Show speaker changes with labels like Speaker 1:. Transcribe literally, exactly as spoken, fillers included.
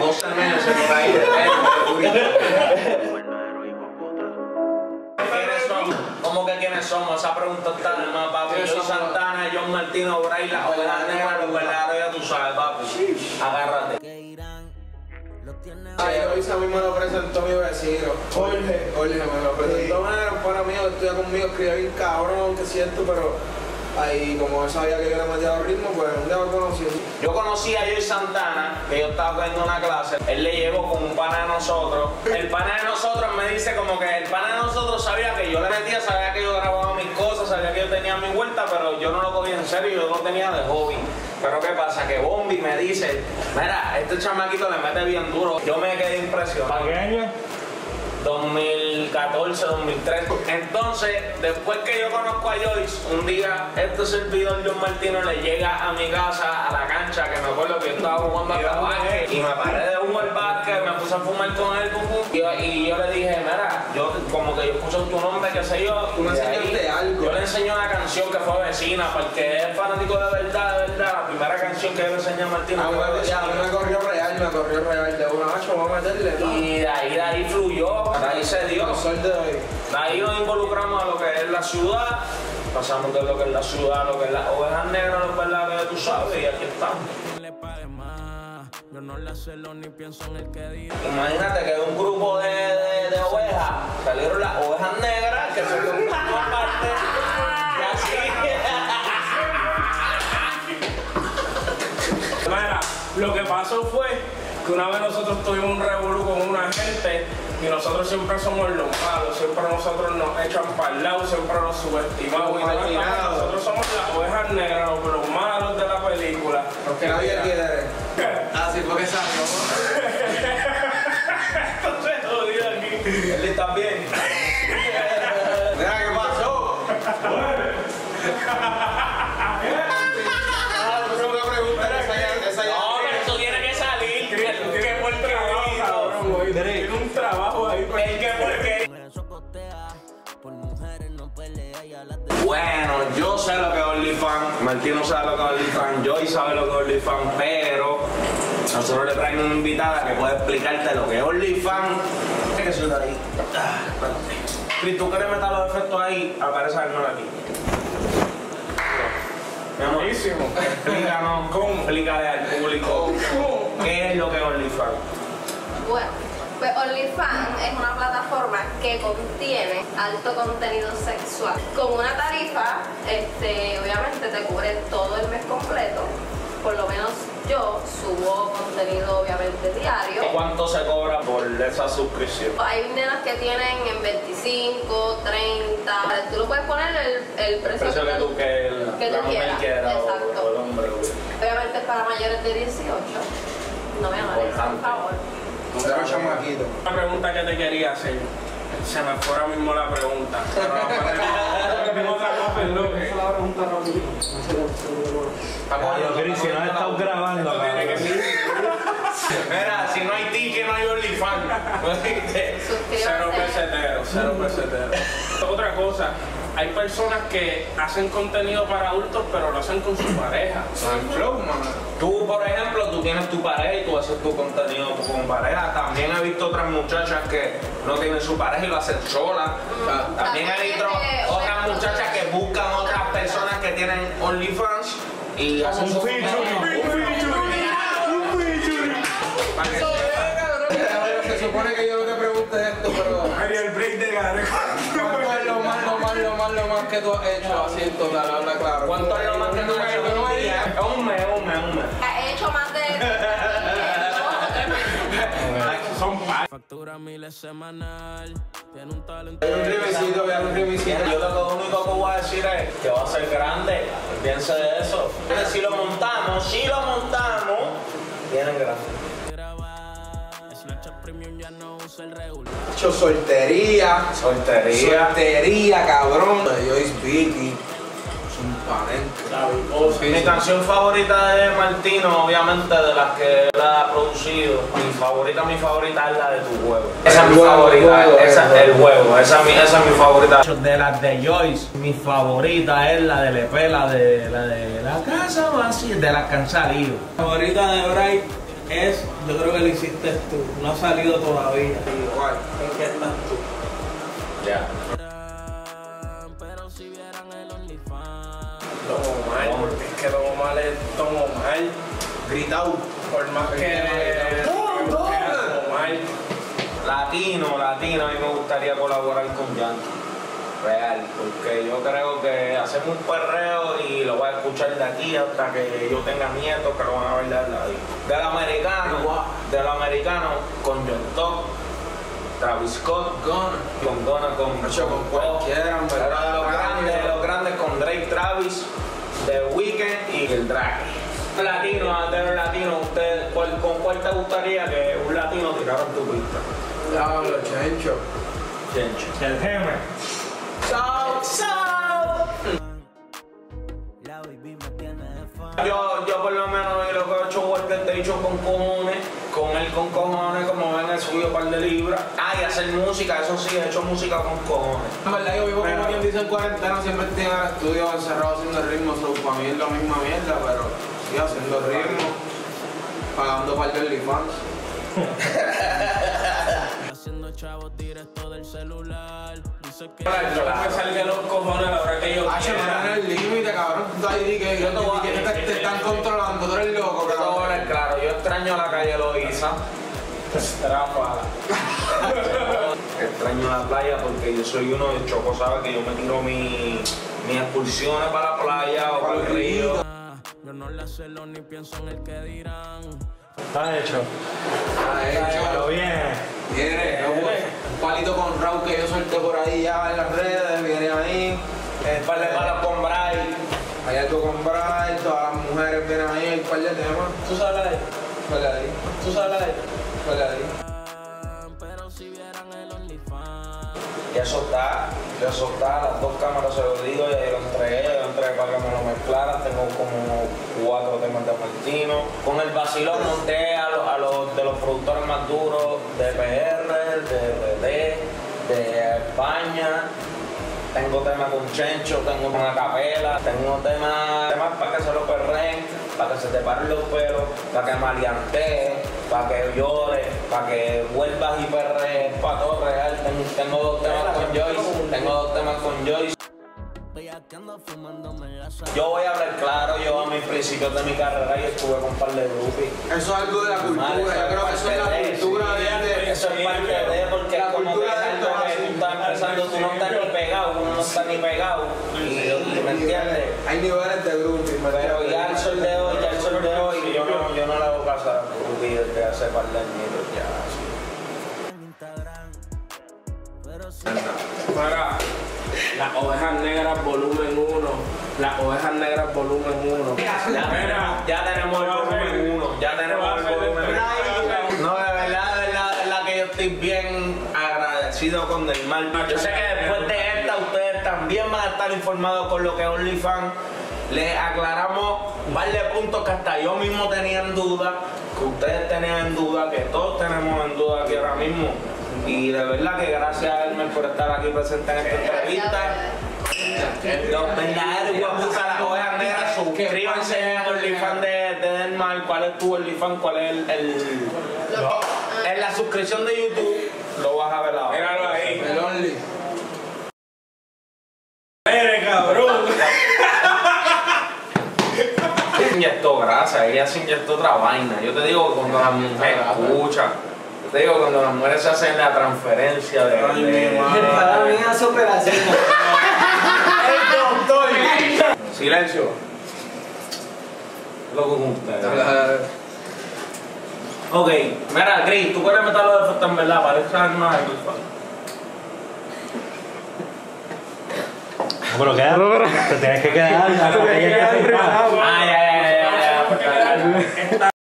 Speaker 1: dos meses por ahí de ¿Quiénes son? ¿Cómo que quiénes somos? Esa pregunta está de más, papi. Yo soy Santana, John Martino, Bray, la oveja negra, los verdaderos, ya tú sabes, papi. Agárrate.
Speaker 2: Ay, hoy esa misma lo presentó mi vecino. Jorge, Jorge me lo presentó. Era un pana mío que estudia conmigo, escribía bien cabrón, que es cierto, pero ahí como él sabía que yo le metía ritmo, pues un día lo conocí.
Speaker 1: Yo conocí a Joy Santana, que yo estaba cogiendo una clase. Él le llevó con un pana de nosotros. El pana de nosotros me dice como que el pana de nosotros sabía que yo le metía, sabía que yo grababa mis cosas, sabía que yo tenía mi vuelta, pero yo no lo cogía en serio, yo lo tenía de hobby. Pero ¿qué pasa? Que Bombi me dice, mira, este chamaquito le mete bien duro. Yo me quedé impresionado.
Speaker 3: ¿Para qué año?
Speaker 1: dos mil catorce, dos mil trece. Entonces, después que yo conozco a Joyce, un día este servidor John Martino le llega a mi casa, a la cancha, que me acuerdo que yo estaba jugando a básquet, y me paré de jugar básquet, me puse a fumar con él, y, y yo le dije, mira, yo como que yo escucho tu nombre, qué sé yo.
Speaker 2: Tú me enseñaste algo.
Speaker 1: Yo le enseñé una canción que fue Vecina, porque es fanático de verdad, de verdad. La primera canción que yo le enseñé a Martino
Speaker 2: Ah,
Speaker 1: fue
Speaker 2: bueno, ya,
Speaker 1: Vecina.
Speaker 2: me corrió real, me corrió real de una hacha, vamos a meterle.
Speaker 1: Y de ahí, de ahí fluyó, de ahí se dio.
Speaker 2: Sol de hoy.
Speaker 1: De ahí nos involucramos a lo que es la ciudad, pasamos de lo que es la ciudad, lo que es las ovejas negras, los verdaderos, tú sabes, y aquí estamos.
Speaker 4: Yo no le celo ni pienso en el que diga.
Speaker 1: Imagínate que de un grupo de, de, de ovejas salieron las ovejas negras, que son un grupo aparte, y así.
Speaker 3: Mira, lo que pasó fue que una vez nosotros tuvimos un revolú con una gente y nosotros siempre somos los malos, siempre nosotros nos echan para el lado, siempre nos subestimamos y demás. Nosotros somos las ovejas negras, los, los malos de la película.
Speaker 2: Porque nadie quiere. Ah, sí, porque salió.
Speaker 3: Entonces, jodido aquí.
Speaker 1: Él está bien.
Speaker 2: Mira, ¿qué pasó?
Speaker 1: No, pero eso tiene que salir.
Speaker 3: Que por trabajo, cabrón. Tiene un trabajo ahí.
Speaker 1: El que porque... Bueno, yo sé lo que es OnlyFans, Martino sabe lo que es OnlyFans, Joy sabe lo que es OnlyFans, pero nosotros le traemos una invitada que puede explicarte lo que es OnlyFans. ¿Qué es eso de ahí? Ah, espérate. Si tú quieres meter los efectos ahí, aparece Arnold aquí. Mi amor,
Speaker 3: Buenísimo.
Speaker 1: explícanos, ¿cómo? Explícale al público qué es lo que es OnlyFans.
Speaker 5: Bueno, pues OnlyFans es una plataforma que contiene alto contenido sexual. Con una tarifa, este, obviamente te cubre todo el mes completo. Por lo menos yo subo contenido obviamente diario.
Speaker 1: ¿Cuánto se cobra por esa suscripción?
Speaker 5: Hay nenas que tienen en veinticinco, treinta. Tú lo puedes poner el, el precio,
Speaker 1: El precio que tú, que el,
Speaker 5: que
Speaker 1: la
Speaker 5: tú
Speaker 1: mujer
Speaker 5: quieras.
Speaker 1: quiera o,
Speaker 5: Exacto.
Speaker 1: o el hombre.
Speaker 5: Obviamente es para mayores de dieciocho. No me amaré, por
Speaker 1: Importante.
Speaker 5: favor.
Speaker 2: Cero chamaquito.
Speaker 3: Una pregunta que te quería hacer. Se me fue ahora mismo la pregunta. Pero tengo otra cosa en lo que.
Speaker 6: Si no has estado grabando,
Speaker 3: Esto tiene que ser.
Speaker 1: Mira, si no hay ticket, no hay OnlyFans.
Speaker 3: Cero
Speaker 5: Suscríbanse.
Speaker 3: peseteros, cero peseteros. Otra cosa, hay personas que hacen contenido para adultos, pero lo hacen con su pareja.
Speaker 2: El flow, mano.
Speaker 1: Tú, por ejemplo, tú tienes tu pareja y tú haces tu contenido con pareja. También he visto otras muchachas que no tienen su pareja y lo hacen sola. También he visto otras muchachas que buscan otras personas que tienen OnlyFans y hacen su para que sepan.
Speaker 2: Se supone que yo no te pregunte esto, pero
Speaker 3: Haría el break de Gare.
Speaker 2: ¿cuánto es lo más, lo más, lo más, lo más que tú has hecho así en total? Habla claro.
Speaker 1: ¿Cuánto es lo más que tú has hecho en un día? Un mes, un mes, un mes.
Speaker 5: He hecho más de...
Speaker 3: Son pa.
Speaker 4: Factura miles semanal. Tiene un talento.
Speaker 2: Hay un remisito, voy a dar un remisito.
Speaker 1: Yo lo único que voy a decir es que va a ser grande. Piense de eso. Si lo montamos, si lo montamos, vienen grandes.
Speaker 4: Snapchat Premium ya no usa el regular.
Speaker 2: Hecho soltería.
Speaker 1: Soltería.
Speaker 2: Soltería, cabrón. De Joyce Vicky. Es un panenque.
Speaker 1: Mi canción favorita de Martino, obviamente de las que él ha producido, mi favorita, mi favorita es la de Tu Huevo. Esa es mi favorita, esa es el huevo, esa es mi, esa es mi favorita. De las de Joyce, mi favorita es la de Lepe, la de la de la casa vacía, de las que han salido.
Speaker 3: Favorita de Bray, es, yo creo que lo hiciste tú, no ha salido todavía.
Speaker 2: Igual.
Speaker 3: ¿En qué estás tú?
Speaker 1: Ya.
Speaker 4: Pero si vieran el OnlyFans.
Speaker 3: Don Omar, porque es que Don Omar es Don Omar.
Speaker 2: Gritado.
Speaker 3: Por más que...
Speaker 2: ¡Don
Speaker 3: Don Omar.
Speaker 1: Latino, latino, a mí me gustaría colaborar con Yankee. Real, porque yo creo que hacemos un perreo y lo voy a escuchar de aquí hasta que yo tenga nietos que lo van a bailar ahí. Del americano, del americano con John Top, Travis Scott,
Speaker 2: Gunna.
Speaker 1: con Gunna, con,
Speaker 2: Hecho con cualquiera, en
Speaker 1: pero
Speaker 2: verdad.
Speaker 1: los grandes, los grandes con Drake, Travis, The Weeknd y el Drake. Latino, de los latinos, usted, ¿cuál, ¿con cuál te gustaría que un latino tirara en tu pista?
Speaker 2: Diablo, Chencho.
Speaker 1: Chencho.
Speaker 6: El Geme.
Speaker 2: Chao, chao.
Speaker 4: La baby me tiene de fan.
Speaker 1: Yo, yo por lo menos lo que he hecho Walter te he dicho con cojones, con él con cojones, como ven he subido un par de libras. Ah, y hacer música, eso sí, he hecho música con cojones.
Speaker 2: En verdad yo vivo como quien dice en cuarentena, siempre estoy en el estudio encerrado haciendo ritmo, so, para mí es la misma mierda, pero sí haciendo ritmo, pagando par de OnlyFans.
Speaker 4: Haciendo chavos directo del celular. Dice que
Speaker 3: Yo me salí de los cojones a la hora que yo
Speaker 2: Ah,
Speaker 3: quiera.
Speaker 2: no el límite, cabrón. Tú ahí di que,
Speaker 1: Yo te voy a-
Speaker 2: que te, te están controlando, tú eres loco,
Speaker 1: Yo te voy a
Speaker 2: cabrón.
Speaker 1: hablar claro, yo extraño la calle Loíza,
Speaker 3: Tráfala.
Speaker 1: extraño la playa porque yo soy uno de Choco, sabe que yo me tiro mi, mis excursiones para la playa o para el río.
Speaker 4: yo no la celo ni pienso en el que dirán.
Speaker 6: Está hecho.
Speaker 2: Ha hecho.
Speaker 6: Pero viene.
Speaker 2: Viene, no, pues, un palito con Raúl que yo solté por ahí ya en las redes, viene ahí.
Speaker 1: Un par de palas con Bray.
Speaker 2: Hay algo con Brian, todas las mujeres vienen ahí, hay un par de temas.
Speaker 3: ¿Tú sabes la de?
Speaker 2: Huele ahí,
Speaker 3: ¿Tú sabes la de?
Speaker 2: huele ahí.
Speaker 4: Pero si vieran el OnlyFans.
Speaker 1: Y eso está, y eso está, las dos cámaras se lo digo, y lo entregué, yo lo entregué para que me lo mezclaran, tengo como cuatro temas de Martino. Con el vacilón monté a los, a los de los productores más duros de P R, de R D, de España. Tengo temas con Chencho, tengo con Acapela, tengo temas, temas para que se lo perreen, para que se te paren los pelos, para que maleantees, para que llores, para que vuelvas y perrees, para todo real. Tengo, tengo dos temas con Joyce, tengo dos temas con Joyce.
Speaker 4: Bellaqueando, fumándome la sal.
Speaker 1: Yo voy a hablar claro, yo a mis principios de mi carrera y estuve con un par de groupies.
Speaker 2: Eso es algo de la cultura,
Speaker 1: Vale,
Speaker 2: yo creo que eso es la
Speaker 1: parte de,
Speaker 2: cultura
Speaker 1: sí,
Speaker 2: de,
Speaker 1: eso es parte de, porque
Speaker 2: la
Speaker 1: es como que
Speaker 2: cultura
Speaker 1: es
Speaker 2: de
Speaker 1: algo que tú estás empezando, tú no estás ni pegado, uno no está ni pegado, y, y me entiendes.
Speaker 2: Hay niveles de grupos,
Speaker 1: Pero ya el sol de hoy, ya el sol de hoy, yo no, yo no le hago caso a groupies desde hace par de años ya.
Speaker 4: En Instagram. Pero si
Speaker 3: Para las ovejas negras volumen uno. Las ovejas negras volumen uno.
Speaker 1: Ya, ya tenemos el volumen uno, ya tenemos el volumen uno. No, de verdad, de verdad, de verdad que yo estoy bien agradecido con Del Mar. Yo sé que después de esta ustedes también van a estar informados con lo que es OnlyFans. Les aclaramos un par de puntos que hasta yo mismo tenía en duda, que ustedes tenían en duda, que todos tenemos en duda aquí ahora mismo. Y de verdad que gracias a Elmer por estar aquí presente en esta entrevista. Los verdaderos guapos a las ovejas negras, suscríbanse al OnlyFans de, de Del Mar. ¿Cuál es tu OnlyFans? ¿Cuál es el, el- en la suscripción de YouTube? Lo vas a ver ahora.
Speaker 3: Míralo ahí.
Speaker 2: El Only.
Speaker 3: ¡Eres cabrón!
Speaker 1: Se inyectó grasa, ella se inyectó otra vaina. Yo te digo que cuando las mujeres escuchan, yo te digo que cuando las mujeres se hacen la transferencia de.
Speaker 3: Ay,
Speaker 1: de-
Speaker 3: mi madre.
Speaker 7: Para mí hace operación.
Speaker 1: Silencio. Lo con ustedes. Ok, mira, Gris, tú puedes meter los efectos en verdad, parece que no hay
Speaker 6: Pero queda. Te tienes que quedar.
Speaker 3: Te tienes que quedar
Speaker 6: Ah,
Speaker 3: relajado.
Speaker 1: Ah, ya, ya, ya, ya, ya.